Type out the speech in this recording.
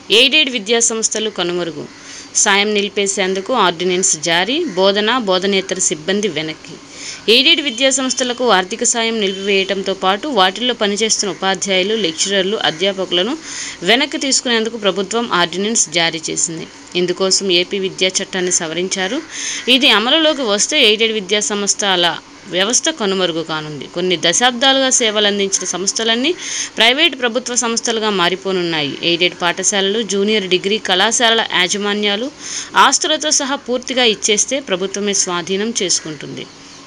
Aided విద్యా సంస్థలు కనుమరుగు, సాయం నిలిపేసేందుకు ఆర్డినెన్స్ జారీ, బోధనేతర సిబ్బంది వెనక్కి. ఎయిడెడ్ విద్యా సంస్థలకు ఆర్థిక సాయం నిలిపివేయడంతో పాటు వాటిల్లో పనిచేస్తున్న ఉపాధ్యాయులు, లెక్చరర్లు, అధ్యాపకులను వెనక్కి తీసుకునేందుకు ప్రభుత్వం ఆర్డినెన్స్ జారీ చేసింది. ఇందుకోసం ఏపీ విద్యా చట్టాన్ని సవరించారు. ఇది అమలులోకి వస్తే ఎయిడెడ్ విద్యా సంస్థల వ్యవస్థ కనుమరుగు కానుంది. కొన్ని దశాబ్దాలుగా సేవలందించిన సంస్థలన్నీ ప్రైవేటు, ప్రభుత్వ సంస్థలుగా మారిపోనున్నాయి. ఎయిడెడ్ పాఠశాలలు, జూనియర్ డిగ్రీ కళాశాలల యాజమాన్యాలు ఆస్తులతో సహా పూర్తిగా ఇచ్చేస్తే ప్రభుత్వమే స్వాధీనం చేసుకుంటుంది.